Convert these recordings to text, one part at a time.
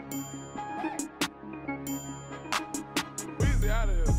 Weezy out of here.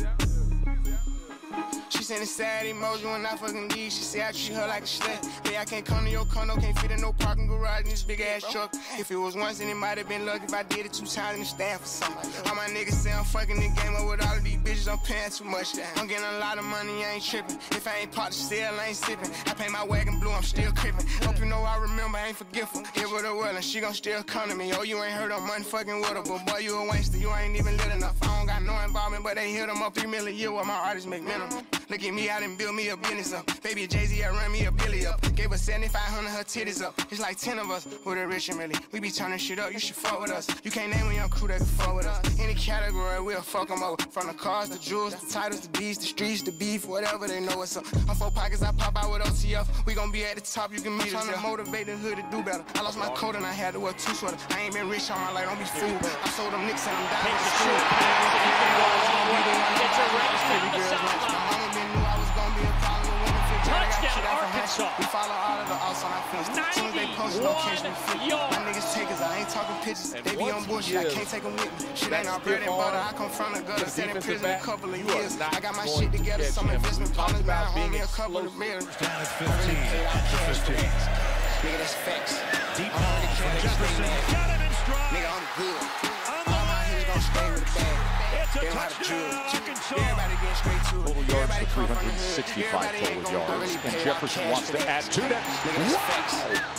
She sent a sad emoji when I fucking leave. She say I treat her like a slut. Hey, I can't come to your condo, can't fit in no parking garage in this big ass truck. If it was once, then it might have been lucky if I did it 2 times in the stand for something. All my niggas say I'm fucking the game up with all of these bitches, I'm paying too much. I'm getting a lot of money, I ain't tripping. If I ain't part the sale, I ain't sipping. I pay my wagon blue, I'm still crippin'. Hope you know I remember, I ain't forgetful. Give her the will and she gon' still come to me. Oh, you ain't heard of money fucking with her, but boy, you a waster, you ain't even lit enough. I don't got no involvement, but they hit them up 3 million a year while my artists make minimum. Look at me, I done build me a business up. Baby Jay-Z, I run me a billy up. Gave her 7,500, her titties up. It's like 10 of us with a rich and really. We be turning shit up, you should fuck with us. You can't name a young crew that can fuck with us. Any category, we'll fuck them over. From the cars, the jewels, the titles, the beats, the streets, the beef, whatever, they know what's up. On 4 pockets, I pop out with OTF. We gon' be at the top, you can meet us. Trying to motivate the hood to do better. I lost my coat and I had to wear 2 sweaters. I ain't been rich all my life, don't be fooled. I sold them nicks and I'm dying to school. Touchdown, Arkansas. We follow all of the outs on our fence. As soon as they post, don't catch me fit. My niggas takers, I ain't talking pictures. They be on bullshit, I can't take them with me. Shit ain't our bread and butter, I come from the gutter. Sat in prison a couple of years. I got my shit together, some investment partners down, homie, a couple of million. Down at 15. Nigga, that's facts. Deep ball from Jefferson. Got him in stride. Nigga, I'm good. All my hitters gon' stay with the bag. It's a They don't have to touchdown, drill. Arkansas. Everybody get straight to it. Total yards Everybody for come from the hood. 365 Everybody ain't total gon' yards. really And pay Jefferson out wants cash to for add to that. Nigga, that's facts.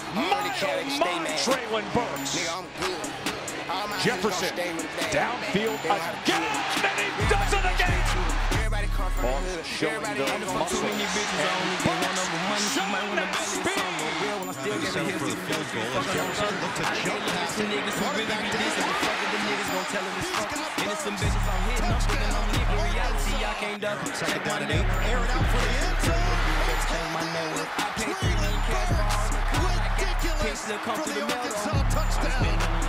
Treylon Burks. Nigga, I'm good. All my Jefferson hitters gon' stay with the bag. downfield They don't have to again, drill. and he does it again. Everybody come from the Barnes hood. showing Everybody the ain't gon' muscle. too many bitches. I only get one of them money. She might wanna Showing belly speed. real when I still get Settled hit. for the field goal as Jefferson looked to choke pass. Some niggas who really be dissing. The fuck of the niggas gon' tell them it's fuck. And it's some bitches I'm hitting. I'm thinking I'm living reality. I can't duck. Second down and 8. Air it out for the end zone. Change my network. I paid $3 million cash for all the cars I got. Can't still come For through the the mail. Arkansas touchdown.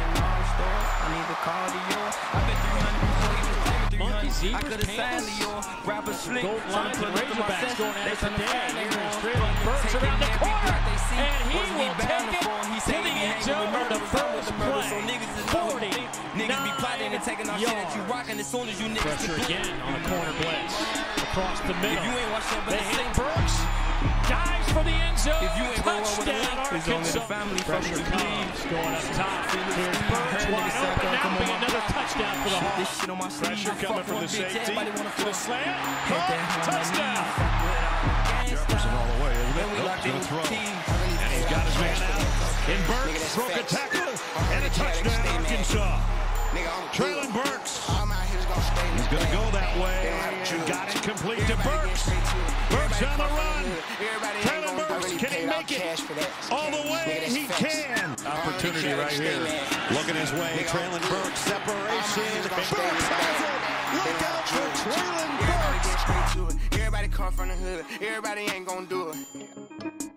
I need the car to yours. I bet 300 before he was paying 300. Monkeys, I zebras, could have signed panthers, Leo. Rapper slick. Gold Lions and Razorbacks going at it today. Here's Treylon Treylon Burks around the corner, and he will take it to the end zone on the first play. 40 Niggas be plotting and taking off shit that you rockin' as soon as you niggas Pressure again on a corner blitz across the middle. If you ain't watched They hit Burks, dives for the end zone. If you ain't going with the Touchdown, link, it's only the Arkansas. family Pressure comes going up top. Here's Burks Heard wide niggas say, open. come Now be on, another touchdown for the This Hawks. shit on my sleeve. Pressure coming from the safety. To the slant. Touchdown. Jefferson all the way. Nope, gonna throw. And he's got his man out. And Burks broke a tackle. And a touchdown, Arkansas. Treylon Burks. He's going to go that way. And got it complete to Burks. Burks on the run. Treylon Burks, can he make it all the way? He can. Opportunity right here. Looking his way. Treylon Burks, separation. Burks has it. Look out for Treylon Burks. Everybody come from the hood. Everybody ain't gonna do it.